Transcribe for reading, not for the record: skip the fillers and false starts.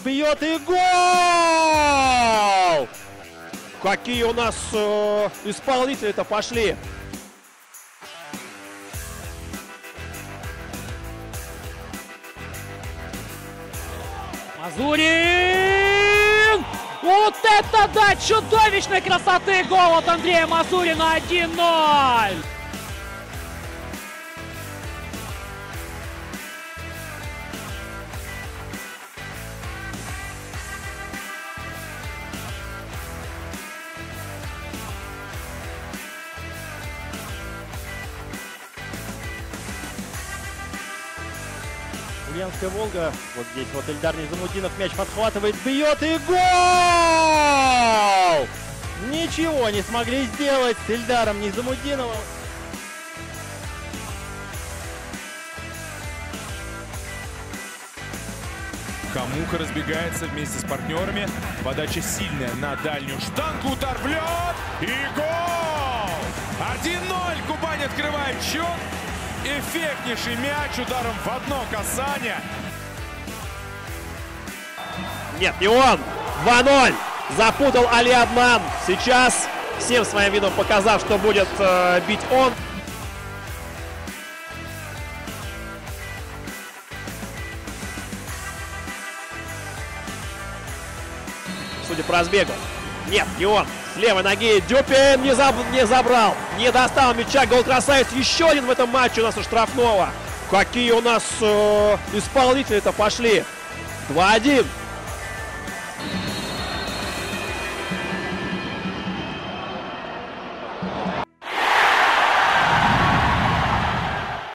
бьет и гол! Какие у нас исполнители-то пошли. Мазурин! Вот это да! Чудовищной красоты гол от Андрея Мазурина 1-0! Ульяновская Волга. Вот здесь вот Эльдар Низамутдинов мяч подхватывает, бьет и гол! Ничего не смогли сделать с Эльдаром Низамутдиновым. Камуха разбегается вместе с партнерами. Подача сильная на дальнюю штангу. Удар в лед. И гол! 1-0. Кубань открывает счет. Эффектнейший мяч ударом в одно касание. Нет, не он. 2-0. Запутал Али Аднан. Сейчас всем своим видом показав, что будет бить он. Судя по разбегу. Нет, не он. С левой ноги Дюпин не забрал. Не достал мяча. Гол красавец. Еще один в этом матче у нас у штрафного. Какие у нас исполнители-то пошли. 2-1.